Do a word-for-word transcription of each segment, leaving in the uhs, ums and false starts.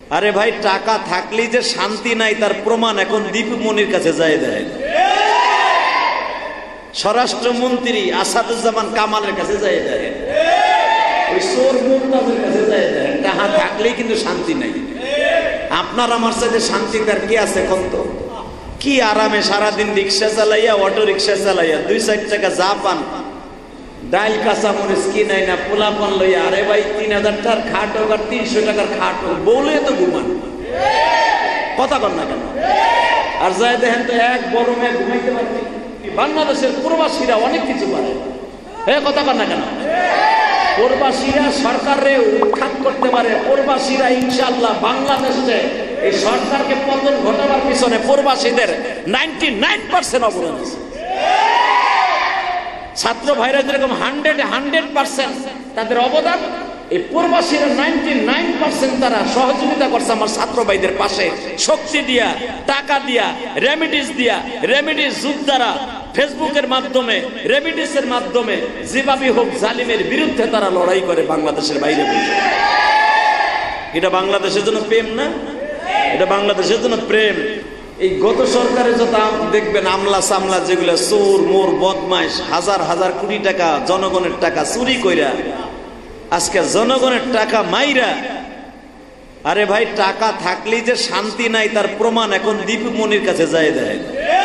আরে ভাই, টাকা থাকলেই যে শান্তি নাই তার প্রমাণ এখন দীপুমনির কাছে যায় দেয়। স্বরাষ্ট্রমন্ত্রী আসাদুজ্জামান কামালের কাছে যায় দেয়, ওই চোর মুমতাজের কাছে যায় দেয়। টাকা থাকলেই কিন্তু শান্তি নাই। আপনার আমার সাথে শান্তি তার কি আছে কোন তো? কি আরামে সারাদিন রিক্সা চালাইয়া, অটো রিক্সা চালাইয়া দুই চার টাকা যা পান, ডাইল কাঁচা মরিচ কি নাই না পোলা পান লইয়া। আরে ভাই, তিন হাজার টাকার খাট হোক আর তিনশো টাকার খাট হোক, বলে তো ঘুমান, কথা কর না কেন? আর যাই দেখেন তো এক বড় মেয়ে ঘুমাইতে পারবে। বাংলাদেশের প্রবাসীরা অনেক কিছু পারে, হ্যাঁ, কথা কর না কেন? প্রবাসীরা সরকারে উৎখাত করতে পারে। প্রবাসীরা ইনশাআল্লাহ বাংলাদেশে এই সরকারকে পতন ঘটাবার পিছনে প্রবাসীদের নাইনটি নাইন পার্সেন্ট অবদান আছে। ছাত্র ভাইরা যেরকম হান্ড্রেড হান্ড্রেড পার্সেন্ট তাদের অবদান, এই প্রবাসীরা নাইনটি নাইন পার্সেন্ট তারা সহযোগিতা করছে আমার ছাত্র ভাইদের পাশে, শক্তি দিয়া, টাকা দিয়া, রেমিডিস দিয়া। রেমিডিস যোদ্ধারা ফেসবুকের মাধ্যমে, রেমিডিসের মাধ্যমে যেভাবে হোক জালিমের বিরুদ্ধে তারা লড়াই করে বাংলাদেশের বাইরে। এটা বাংলাদেশের জন্য প্রেম না? এটা বাংলাদেশের জন্য প্রেম। এই গত সরকারে যত দেখবেন আমলা সামলা, যেগুলো চোর মোর বদমাইশ, হাজার হাজার কোটি টাকা জনগণের টাকা চুরি কইরা আজকে জনগণের টাকা মাইরা। আরে ভাই, টাকা থাকলেই যে শান্তি নাই তার প্রমাণ এখন দীপুমনির কাছে যায় দেয়।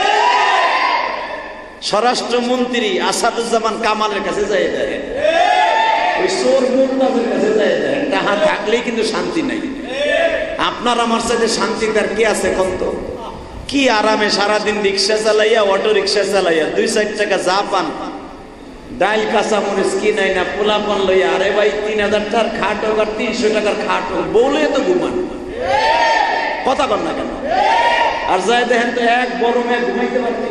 স্বরাষ্ট্রমন্ত্রী আসাদুজ্জামান কামালের কাছে যায় দেয়, ওই চোর মুমতাজের কাছে যায় দেয়। টাকা থাকলেই কিন্তু শান্তি নাই। আপনার আমার সাথে শান্তি তার কি আছে কোন তো? কি আরামে সারাদিন রিক্সা চালাইয়া, অটো রিক্সা চালাইয়া দুই চার টাকা যা পান, ডাইল কাঁচা মরিচ কি নাই না পোলা পান লইয়া। আরে ভাই, তিন হাজার টাকার খাট হোক আর তিনশো টাকার খাট হোক, বলে তো ঘুমান, কথা কর না কেন? আর যাই দেখেন তো এক বড় মেয়ে ঘুমাইতে পারবে।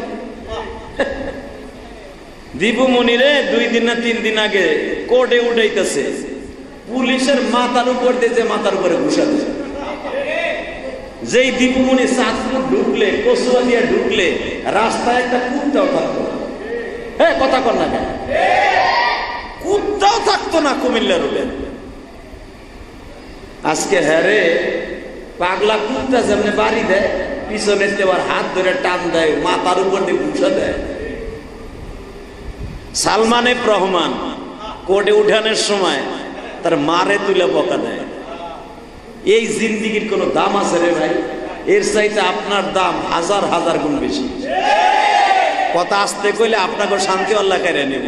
দীপুমনি রে দুই দিন না তিন দিন আগে কোর্টে উঠাইতেছে, পুলিশের মাথার উপর দিয়ে যে মাথার উপরে ঘুষা দিচ্ছে। যেই দীপুমনি চাঁদপুর ঢুকলে, কচুয়া দিয়ে ঢুকলে রাস্তায় একটা কুত্তাও থাকতো, হ্যাঁ, কথা কর না কেন? কুত্তাও থাকতো না কুমিল্লা রোডে। আজকে হ্যাঁ রে, পাগলা কুত্তা যেমনি বাড়ি দেয়, পিছনে দেওয়ার হাত ধরে টান দেয়, মাথার উপর দিয়ে ঘুষা দেয়। সালমান এফ রহমান কোর্টে উঠানোর সময় তার মারে তুলে বকা দেয়। এই জিন্দিগির কোন দাম আছে রে ভাই? এর চাইতে আপনার দাম হাজার হাজার গুণ বেশি। কথা আসতে কইলে আপনাকে শান্তি আল্লাহ কেড়ে নেব।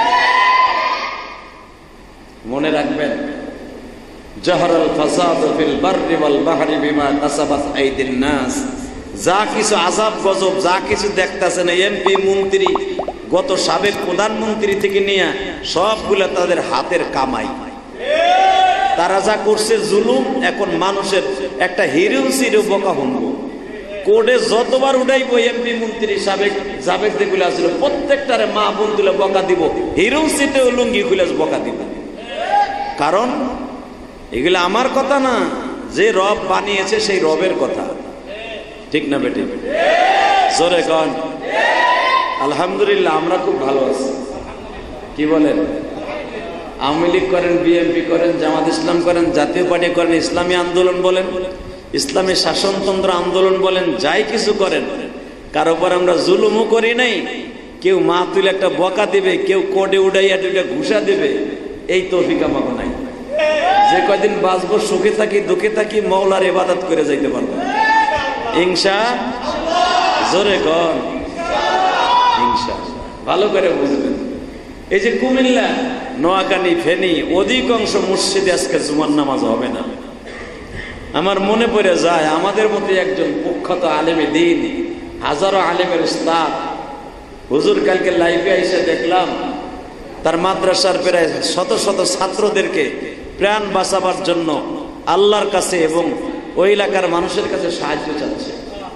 মনে রাখবেন, জাহরাল ফাসাদ ফিল বাররি ওয়াল বাহরি বিমা কাসাবাত আইদিন নাস। যা কিছু আযাব গজব, যা কিছু দেখতেছেন এমপি মন্ত্রী, গত সাবেক প্রধানমন্ত্রী থেকে নিয়ে সবগুলা তাদের হাতের কামাই। তারা যা করছে জুলুম, এখন মানুষের একটা হিরো সিরো বকা হনব। কোর্টে যতবার উঠাইবো এমপি মন্ত্রী সাবেক সাবেক যেগুলো আসছিল প্রত্যেকটারে মা বোন তুলে বকা দিব, হিরো সিটে লুঙ্গি খুলে বকা দিব। কারণ এগুলো আমার কথা না, যে রব বানিয়েছে সেই রবের কথা, ঠিক না বেটি? জোরে কন আলহামদুলিল্লাহ। আমরা খুব ভালো আছি, কি বলেন? আওয়ামী লীগ করেন, বিএনপি করেন, জামাত ইসলাম করেন, জাতীয় পার্টি করেন, ইসলামী আন্দোলন বলেন, ইসলামী শাসনতন্ত্র আন্দোলন বলেন, যাই কিছু করেন, কারো উপর আমরা জুলুমও করি নাই। কেউ মা তুলে একটা বকা দিবে, কেউ কোর্টে উঠাইয়া দুইটা ঘুষা দিবে, এই তৌফিক আমাকে নাই। যে কয়দিন বাঁচবো সুখে থাকি দুঃখে থাকি, মওলার ইবাদত করে যাইতে পারবো ইনশাআল্লাহ। জোরে কন ইনশাআল্লাহ। ভালো করে বুঝবেন, এই যে কুমিল্লা, নোয়াখালী, ফেনী, অধিকাংশ মসজিদে আজকে জুমার নামাজ হবে না। আমার মনে পড়ে যায়, আমাদের মতো একজন প্রখ্যাত আলেমে দ্বীন, হাজারো আলেমের উস্তাদ হুজুর কালকে লাইভে এসে দেখলাম তার মাদ্রাসার প্রায় শত শত ছাত্রদেরকে প্রাণ বাঁচাবার জন্য আল্লাহর কাছে এবং ওই এলাকার মানুষের কাছে সাহায্য চাচ্ছে।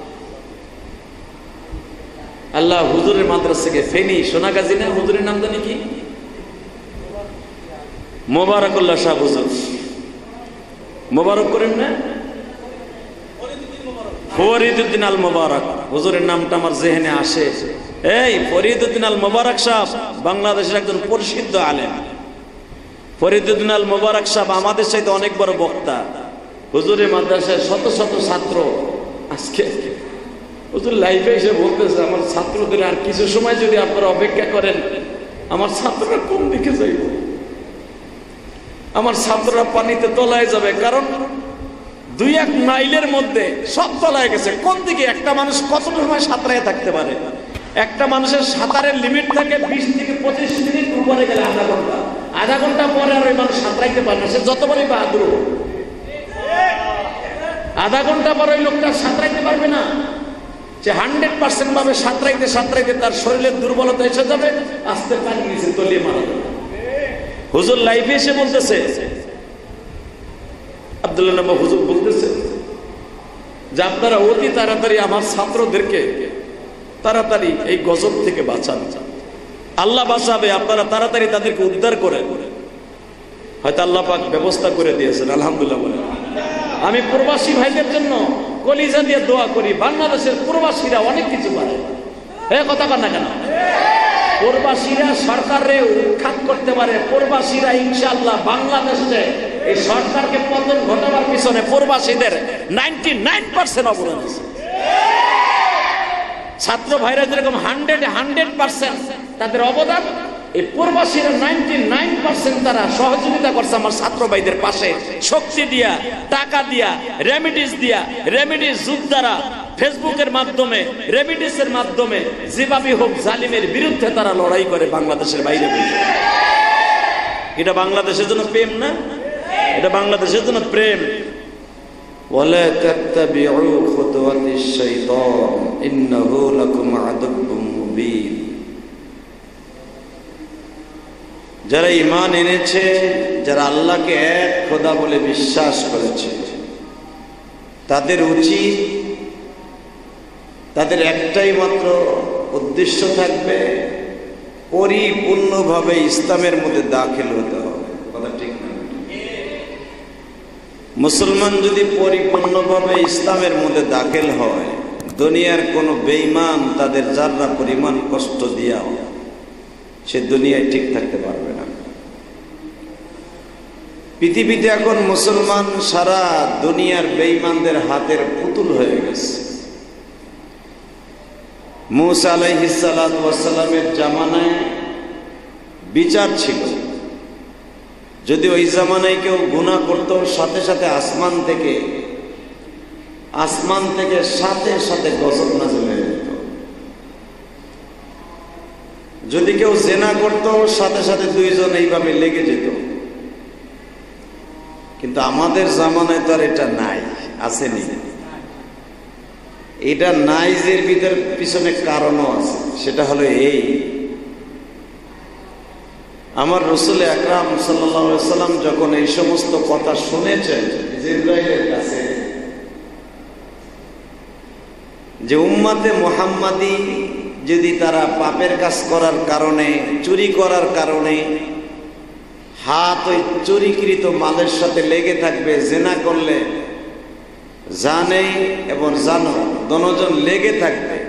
আল্লাহ হুজুরের মাদ্রাসাকে, ফেনী সোনাগাজী না, হুজুরের নাম জানি কি, মোবারকুল্লাহ শাহ হুজুর, মোবারক করেন না, ফরিদউদ্দিন আল মোবারক হুজুরের নামটা আমার জেহেনে আসে। এই ফরিদউদ্দিন আল মোবারক সাহেব বাংলাদেশের একজন প্রসিদ্ধ আলেম। ফরিদউদ্দিন আল মোবারক সাহেব আমাদের চাইতে অনেক বড় বক্তা। হুজুরের মাদ্রাসায় শত শত ছাত্র আজকে হুজুর লাইফে এসে বলতেছে আমার ছাত্রদের আর কিছু সময় যদি আপনারা অপেক্ষা করেন আমার ছাত্ররা কোন দিকে যাইব, আমার ছাত্ররা পানিতে তলায় যাবে। কারণ দুই এক মাইলের মধ্যে সব তলায় গেছে। কোন দিকে একটা মানুষ কত সময় সাঁতরায় থাকতে পারে? একটা মানুষের সাঁতারের লিমিট থাকে বিশ থেকে পঁচিশ মিনিট, উপরে গেলে আধা ঘন্টা। আধা ঘন্টা পরে আর ওই মানুষ সাঁতরাইতে পারে না, সে যতবারই বাহাদুর। আধা ঘন্টা পরে ওই লোকটা সাঁতরাইতে পারবে না। সে হান্ড্রেড পার্সেন্ট ভাবে সাঁতরাইতে সাঁতরাইতে তার শরীরের দুর্বলতা এসে যাবে, আস্তে পানি নিচে তলিয়ে মারা যাবে। হুজুর লাইফে এসে বলতেছে, আব্দুল্লাহ নবী হুজুর বলতেছে যে আপনারা অতি তাড়াতাড়ি আমার ছাত্রদেরকে তাড়াতাড়ি এই গজব থেকে বাঁচান, আল্লাহ বাঁচাবে, আপনারা তাড়াতাড়ি তাদেরকে উদ্ধার করেন। হয়তো আল্লাহ পাক ব্যবস্থা করে দিয়েছেন, আলহামদুলিল্লাহ বলে। আমি প্রবাসী ভাইদের জন্য কলিজা দিয়ে দোয়া করি। বাংলাদেশের প্রবাসীরা অনেক কিছু পারে, এ কথা কন না কেন? প্রবাসীরা সরকারে উৎখাত করতে পারে। প্রবাসীরা ইনশাআল্লাহ বাংলাদেশে এই সরকারকে পতন ঘটাবার পিছনে প্রবাসীদের নাইনটি নাইন পার্সেন্ট অবদান আছে। ছাত্র ভাইরা যেরকম হান্ড্রেড হান্ড্রেড পার্সেন্ট তাদের অবদান, এই প্রবাসীরা নাইনটি নাইন পার্সেন্ট তারা সহযোগিতা করছে আমার ছাত্র ভাইদের পাশে, শক্তি দিয়া, টাকা দিয়া, রেমিডিস দিয়া, রেমিডিস যুগ দ্বারা, ফেসবুকের মাধ্যমে, রেমিডিসের মাধ্যমে যেভাবে হোক জালিমের বিরুদ্ধে তারা লড়াই করে বাংলাদেশের বাইরে। এটা বাংলাদেশের জন্য প্রেম না? এটা বাংলাদেশের জন্য প্রেম। ওয়ালা তাত্তাবিউ খুতুওয়াতিশ শাইতান ইন্নাহু লাকুম আদুউম মুবিন। যারা ঈমান এনেছে, যারা আল্লাহকে এক খোদা বলে বিশ্বাস করেছে, তাদের উচিত, তাদের একটাই মাত্র উদ্দেশ্য থাকবে, পরিপূর্ণভাবে ইসলামের মধ্যে দাখিল হতে হবে। কথা ঠিক না? মুসলমান যদি পরিপূর্ণভাবে ইসলামের মধ্যে দাখিল হয়, দুনিয়ার কোনো বেঈমান তাদের যারা পরিমাণ কষ্ট দিয়া সে দুনিয়ায় ঠিক থাকতে পারবে না। পৃথিবীতে এখন মুসলমান সারা দুনিয়ার বেঈমানদের হাতের পুতুল হয়ে গেছে। মূসা আলাইহিস সালাতু ওয়াস সালামের জামানায় বিচার ছিল, যদি ওই জামানায় কেউ গুনাহ করত, সাথে সাথে আসমান থেকে আসমান থেকে সাথে সাথে গজব নাযিল হয়ে যেত। যদি কেউ জেনা করত, সাথে সাথে দুইজন এইভাবে লেগে যেত। কিন্তু আমাদের জামানায় তো আর এটা নাই, আসেনি। এটা নাই যে ভিতর পিছনে কারণও আছে। সেটা হলো এই, আমার রাসূল আকরাম সাল্লাল্লাহু আলাইহি ওয়াসাল্লাম যখন এই সমস্ত কথা শুনেছেন জিবরাইলের কাছে, যে উম্মতে মুহাম্মাদি যদি তারা পাপের কাজ করার কারণে, চুরি করার কারণে হাত ওই চুরিকৃত মালের সাথে লেগে থাকবে, জেনা করলে জানে এবং জানো দনজন লেগে থাকবে,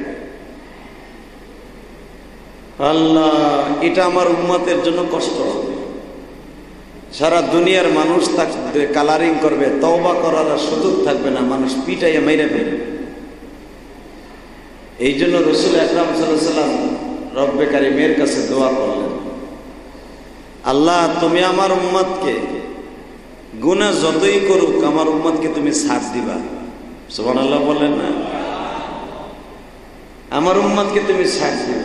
আল্লাহ এটা আমার উম্মতের জন্য কষ্ট হবে। সারা দুনিয়ার মানুষ থাকবে, কালারিং করবে, তওবা করার সুযোগ থাকবে না, মানুষ পিটাইয়া মেরে ফেলবে। এই জন্য রাসূল আকরাম সাল্লাল্লাহু আলাইহি ওয়াসাল্লাম রব্বে কারীমের কাছে দোয়া করলেন, আল্লাহ তুমি আমার উম্মতকে গুনাহ যতই করুক, আমার উম্মতকে তুমি ছাড় দিবা। সুবহানাল্লাহ বলেন না? আমার উম্মতকে তুমি ছাড় দিবা।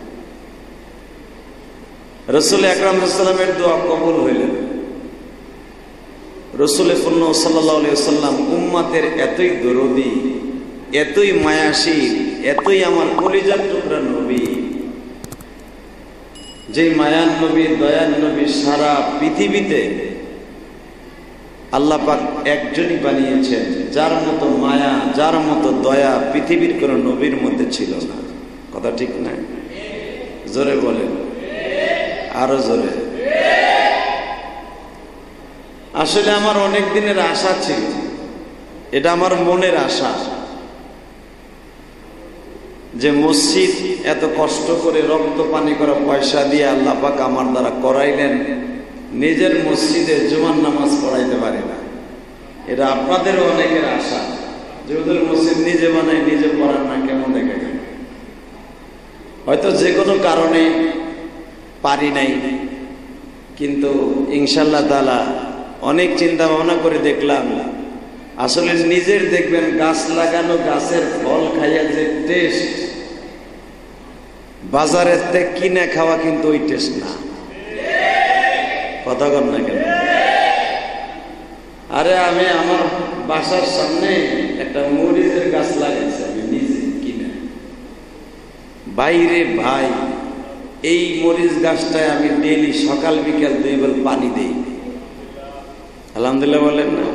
রাসূল আকরাম সাল্লাল্লাহু আলাইহি ওয়াসাল্লামের দোয়া কবুল হইলেন। রাসূল সাল্লাল্লাহু আলাইহি ওয়াসাল্লাম উম্মতের এতই দরদি, এতই মায়াশীল, এতই আমার কলিজার টুকরা নবী, যে মায়ান নবী, দয়ান নবী সারা পৃথিবীতে আল্লাহ পাক একজনই বানিয়েছেন, যার মতো মায়া, যার মতো দয়া পৃথিবীর কোন নবীর মধ্যে ছিল না। কথা ঠিক না? জোরে বলেন, আরো জোরে। আসলে আমার অনেক দিনের আশা ছিল, এটা আমার মনের আশা, যে মসজিদ এত কষ্ট করে রক্ত পানি করা পয়সা দিয়ে আল্লাহ পাক আমার দ্বারা করাইলেন, নিজের মসজিদে জুমার নামাজ পড়াইতে পারি না। এটা আপনাদেরও অনেকের আশা যে ওদের মসজিদ নিজে বানায় নিজে পড়ান না, কেমন দেখে গেল। হয়তো যে কোনো কারণে পারি নাই, কিন্তু ইনশাল্লাহ তাআলা অনেক চিন্তা ভাবনা করে দেখলাম আসলে নিজের দেখবেন গাছ লাগানো গাছের ফল খাইয়া যে টেস্ট, বাজারের থেকে কিনে খাওয়া কিন্তু ওই টেস্ট না। কথা কর না কেন? আরে আমি আমার বাসার সামনে একটা মরিচের গাছ লাগাইছি আমি নিজে কিনে, বাইরে ভাই এই মরিচ গাছটায় আমি ডেইলি সকাল বিকাল দুই বেলা পানি দেই। আলহামদুলিল্লাহ বলেন না?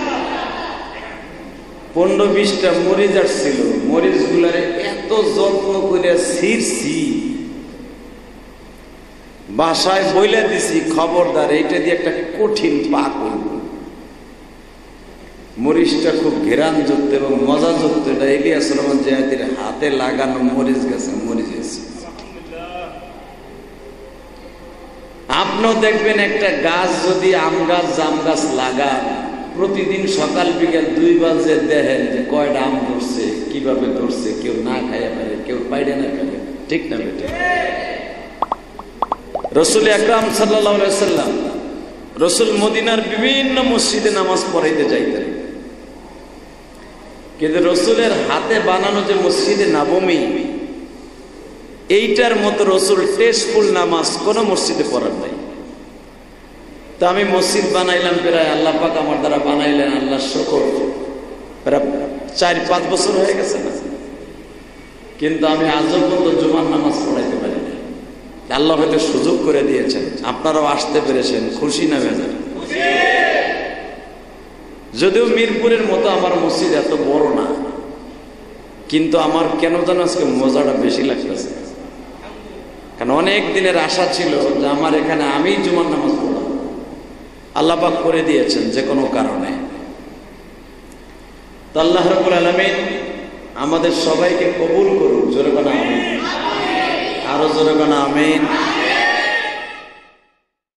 পনেরো বিশটা মরিচ আসছিল, মরিচ গুলারে এত যত্ন করে ছিঁড়ছি, বাসায় বইলে দিছি খবরদার এইটা দিয়ে একটা কঠিন পাক হইব। মরিচটা খুব ঘেরানযুক্ত এবং মজাযুক্ত, এটা ইলিয়াস রহমান জিয়াদের হাতে লাগানো মরিচ গাছে মরিচ গেছে। আপনিও দেখবেন একটা গাছ যদি আম গাছ জাম গাছ লাগান, প্রতিদিন সকাল বিকাল দুই বাজে দেখেন যে কয়টা আম ধরছে, কিভাবে ধরছে, কেউ না খাইয়া পারে, কেউ পাইরে না খাবে, ঠিক না বেটা? রসুল আকরাম সাল্লাল্লাহু আলাইহি ওয়াসাল্লাম রসুল মদিনার বিভিন্ন মসজিদে নামাজ পড়াইতে যাইতেন, কিন্তু রসুলের হাতে বানানো যে মসজিদে নববী, এইটার মতো রসুল টেস্টফুল নামাজ কোন মসজিদে পড়ার নাই। তো আমি মসজিদ বানাইলাম প্রায়, আল্লাহ পাক আমার দ্বারা বানাইলেন, আল্লাহ শুকর, প্রায় চার পাঁচ বছর হয়ে গেছে না, কিন্তু আমি আজও পর্যন্ত জুমার নামাজ পড়াইতে পারি না। আল্লাহ হয়তো সুযোগ করে দিয়েছেন, আপনারাও আসতে পেরেছেন, খুশি না বেজার? যদিও মিরপুরের মতো আমার মসজিদ এত বড় না, কিন্তু আমার কেন যেন আজকে মজাটা বেশি লাগতেছে, কারণ অনেক দিনের আশা ছিল যে আমার এখানে আমি জুমার নামাজ পড়াবো। আল্লাহ পাক করে দিয়েছেন যে কোনো কারণে। তো আল্লাহ রাব্বুল আলামিন আমাদের সবাইকে কবুল করুক। জোরে বলা আমিন, আরো জোরে বলা আমিন।